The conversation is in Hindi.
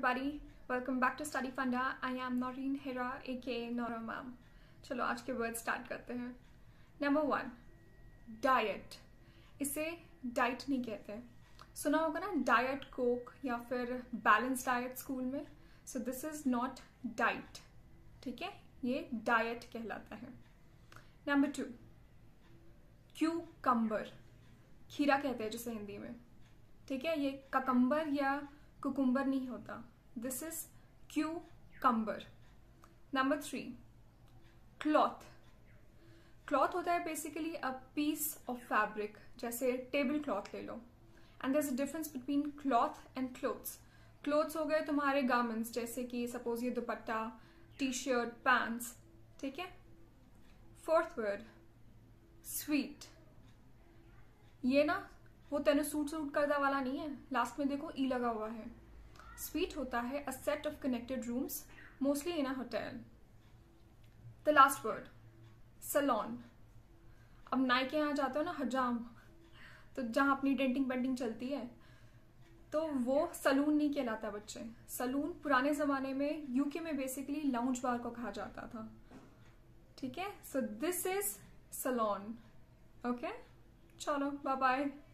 everybody, welcome back to Study Funda. I am Noreen Hira aka Nora Ma'am. चलो आज के वर्ड स्टार्ट करते हैं. Number 1, diet. इसे डाइट नहीं कहते. सुना होगा ना डाइट कोक या फिर बैलेंस डाइट स्कूल में. So this is not diet. ठीक है, ये डाइट कहलाता है. Number 2, cucumber. खीरा कहते हैं जिसे हिंदी में. ठीक है, ये ककम्बर या कुकुम्बर नहीं होता. This is cucumber. Number 3, cloth. Cloth होता है basically a piece of fabric. जैसे टेबल क्लॉथ ले लो. And there is a difference between cloth and clothes. Clothes हो गए तुम्हारे गारमेंट्स, जैसे कि सपोज ये दुपट्टा, टी शर्ट, पैंट्स. ठीक है. 4th word, sweet. ये ना वो तेने सूट करदा वाला नहीं है. लास्ट में देखो ई लगा हुआ है. स्वीट होता है a set of connected rooms, mostly in a hotel. The last word, saloon. अब नाई के यहाँ जाते हो ना हजाम, तो जहाँ अपनी डेंटिंग पेंटिंग चलती है, तो वो सलून नहीं कहलाता बच्चे. सलून पुराने जमाने में यूके में बेसिकली लाउंज बार को कहा जाता था. ठीक है, so this is saloon. Okay, चलो बाय बाय.